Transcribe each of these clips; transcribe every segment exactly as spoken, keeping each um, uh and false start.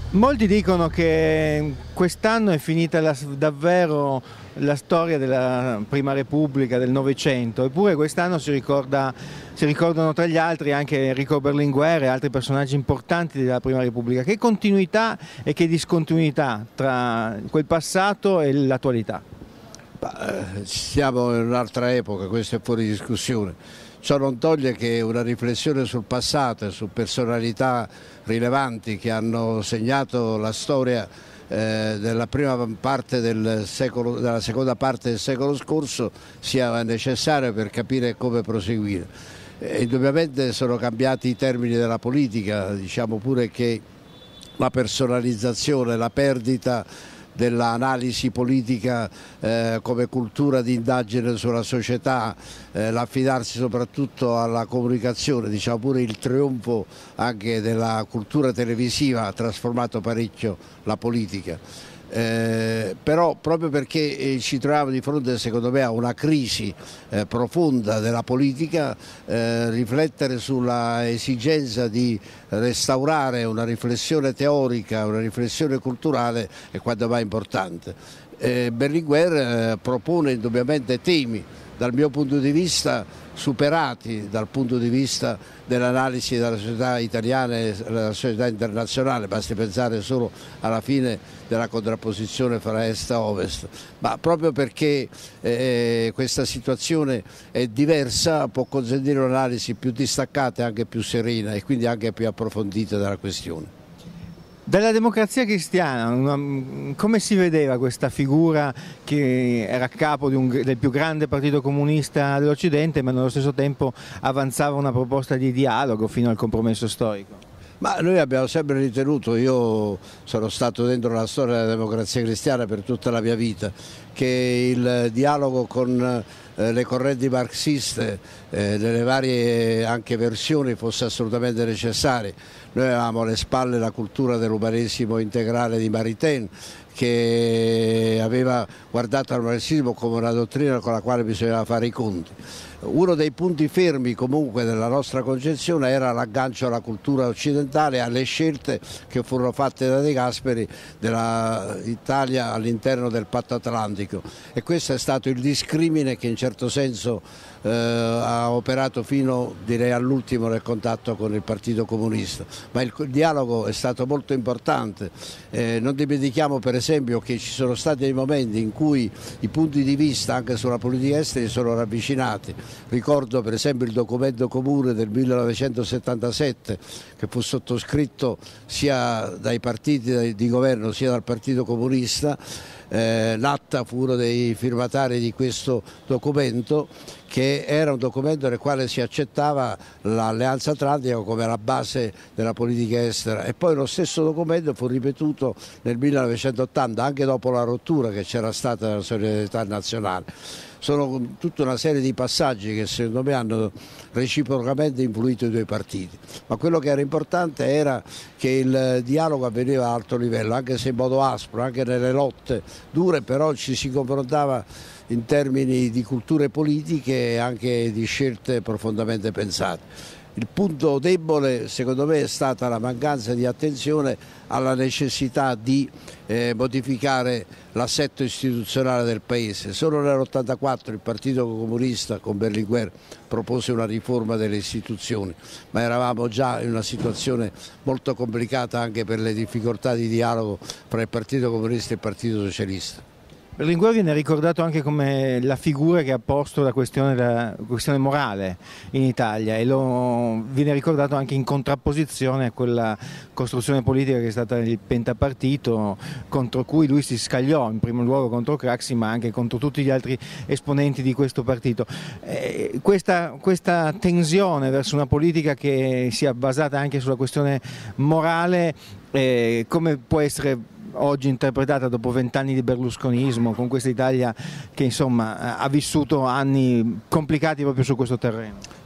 Molti dicono che quest'anno è finita la- davvero la storia della Prima Repubblica, del Novecento, eppure quest'anno si ricorda, si ricordano tra gli altri anche Enrico Berlinguer e altri personaggi importanti della Prima Repubblica. Che continuità e che discontinuità tra quel passato e l'attualità? Ma, eh, Siamo in un'altra epoca, questo è fuori discussione. Ciò non toglie che una riflessione sul passato e su personalità rilevanti che hanno segnato la storia eh, della prima parte del secolo, della seconda parte del secolo scorso sia necessaria per capire come proseguire. Eh, indubbiamente sono cambiati i termini della politica, diciamo pure che la personalizzazione, la perdita dell'analisi politica eh, come cultura di indagine sulla società, eh, l'affidarsi soprattutto alla comunicazione, diciamo pure il trionfo anche della cultura televisiva ha trasformato parecchio la politica. Eh, però proprio perché eh, ci troviamo di fronte secondo me a una crisi eh, profonda della politica, eh, riflettere sulla esigenza di restaurare una riflessione teorica, una riflessione culturale è quanto mai importante. Eh, Berlinguer eh, propone indubbiamente temi dal mio punto di vista superati dal punto di vista dell'analisi della società italiana e della società internazionale, basti pensare solo alla fine della contrapposizione fra est e ovest, ma proprio perché eh, questa situazione è diversa può consentire un'analisi più distaccata e anche più serena e quindi anche più approfondita della questione. Dalla Democrazia Cristiana, una- come si vedeva questa figura che era a capo di un- del più grande partito comunista dell'Occidente, ma nello stesso tempo avanzava una proposta di dialogo fino al compromesso storico? Ma noi abbiamo sempre ritenuto, io sono stato dentro la storia della Democrazia Cristiana per tutta la mia vita, che il dialogo con eh, le correnti marxiste eh, nelle varie anche versioni fosse assolutamente necessario. Noi avevamo alle spalle la cultura dell'umanesimo integrale di Maritain, che aveva guardato al marxismo come una dottrina con la quale bisognava fare i conti. Uno dei punti fermi comunque della nostra concezione era l'aggancio alla cultura occidentale, alle scelte che furono fatte da De Gasperi dell'Italia all'interno del patto atlantico, e questo è stato il discrimine che in certo senso eh, ha operato fino, direi, all'ultimo nel contatto con il Partito Comunista. Ma il, il dialogo è stato molto importante. Eh, non dimentichiamo per esempio che ci sono stati dei momenti in cui i punti di vista anche sulla politica estera si sono ravvicinati. Ricordo per esempio il documento comune del millenovecentosettantasette che fu sottoscritto sia dai partiti di governo sia dal Partito Comunista. Eh, Natta fu uno dei firmatari di questo documento, che era un documento nel quale si accettava l'Alleanza Atlantica come la base della politica estera, e poi lo stesso documento fu ripetuto nel millenovecentottanta, anche dopo la rottura che c'era stata nella solidarietà nazionale. Sono tutta una serie di passaggi che secondo me hanno reciprocamente influito i due partiti, ma quello che era importante era che il dialogo avveniva a alto livello, anche se in modo aspro, anche nelle lotte dure, però ci si confrontava in termini di culture politiche e anche di scelte profondamente pensate. Il punto debole secondo me è stata la mancanza di attenzione alla necessità di eh, modificare l'assetto istituzionale del Paese. Solo nell'ottantaquattro il Partito Comunista con Berlinguer propose una riforma delle istituzioni, ma eravamo già in una situazione molto complicata anche per le difficoltà di dialogo fra il Partito Comunista e il Partito Socialista. Berlinguer viene ricordato anche come la figura che ha posto la questione, la questione morale in Italia, e lo viene ricordato anche in contrapposizione a quella costruzione politica che è stata il pentapartito, contro cui lui si scagliò in primo luogo contro Craxi, ma anche contro tutti gli altri esponenti di questo partito. Eh, questa, questa tensione verso una politica che sia basata anche sulla questione morale, eh, come può essere oggi interpretata dopo vent'anni di berlusconismo, con questa Italia che insomma ha vissuto anni complicati proprio su questo terreno?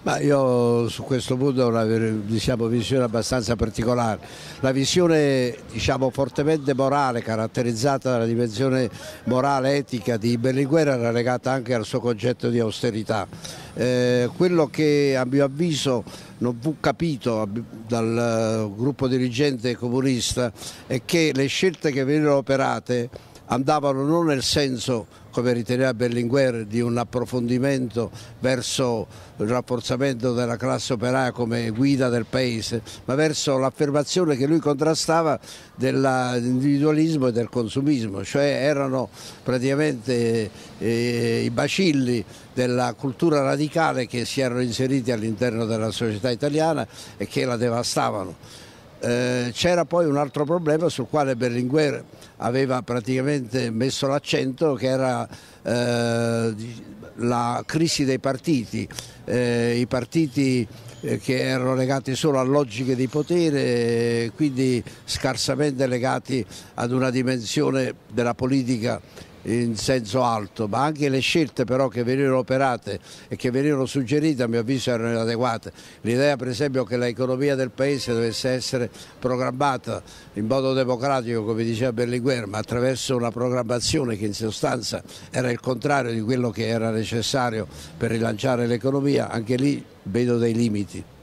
Ma io su questo punto ho una diciamo, visione abbastanza particolare. La visione diciamo, fortemente morale, caratterizzata dalla dimensione morale etica di Berlinguer, era legata anche al suo concetto di austerità. Eh, quello che a mio avviso non fu capito dal gruppo dirigente comunista è che le scelte che vennero operate andavano non nel senso, come riteneva Berlinguer, di un approfondimento verso il rafforzamento della classe operaia come guida del paese, ma verso l'affermazione che lui contrastava dell'individualismo e del consumismo, cioè erano praticamente eh, i bacilli della cultura radicale che si erano inseriti all'interno della società italiana e che la devastavano. Eh, c'era poi un altro problema sul quale Berlinguer aveva praticamente messo l'accento, che era eh, la crisi dei partiti, eh, i partiti eh, che erano legati solo a logiche di potere, quindi scarsamente legati ad una dimensione della politica in senso alto, ma anche le scelte però che venivano operate e che venivano suggerite a mio avviso erano inadeguate. L'idea per esempio che l'economia del paese dovesse essere programmata in modo democratico, come diceva Berlinguer, ma attraverso una programmazione che in sostanza era il contrario di quello che era necessario per rilanciare l'economia, anche lì vedo dei limiti.